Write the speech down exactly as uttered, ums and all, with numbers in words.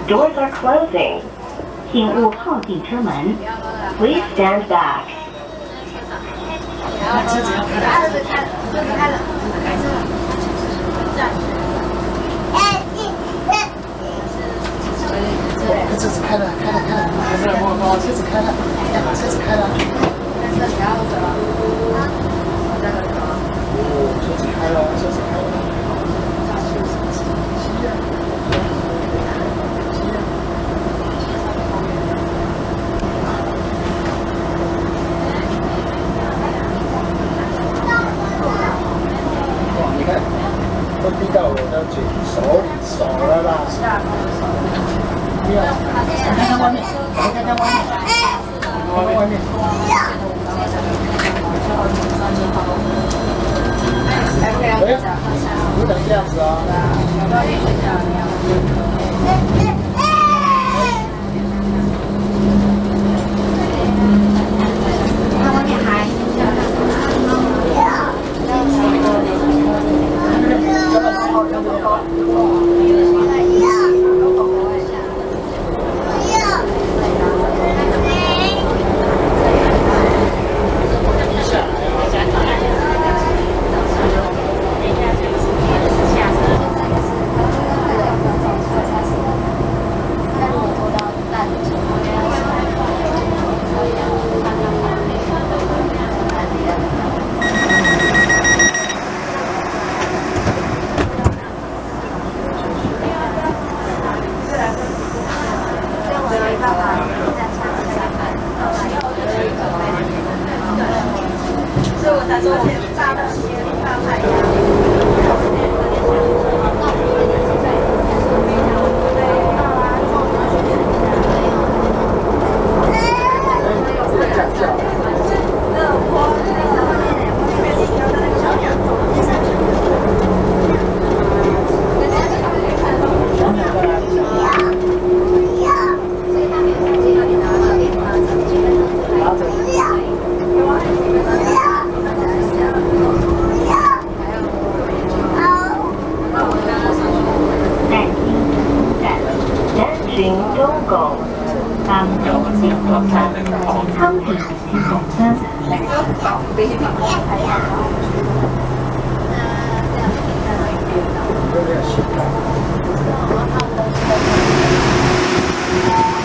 Doors are closing. 请勿靠近车门。Please stand back. 车子要开了，车子开了，车子开了，开车了，站。车子开了，开了，开了，还是我我车子开了，车子开了，但是不要走了，我在那走。哦，车子开了，车子开了。哇，你看，都滴到我的嘴手里手了啦。是啊，手。不要，看看外面，我们看看外面，看看外面。哎，不能这样子啊！ 看外面还。 有点心疼。